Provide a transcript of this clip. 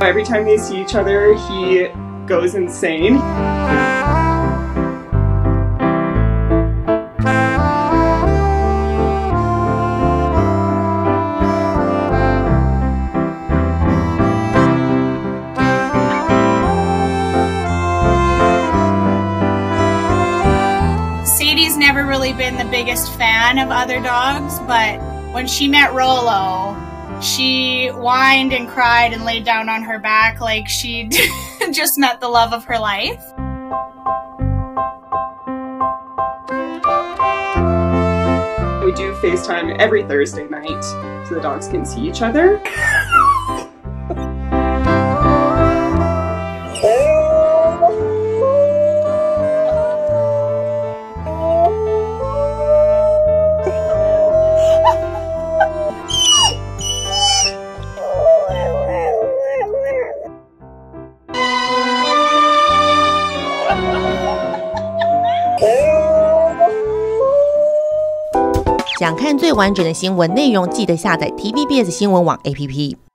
every time they see each other, he goes insane. Sadie's never really been the biggest fan of other dogs, but when she met Rolo, she whined and cried and laid down on her back like she'd just met the love of her life. We do FaceTime every Thursday night so the dogs can see each other. 想看最完整的新闻内容，记得下载 TVBS 新闻网 APP。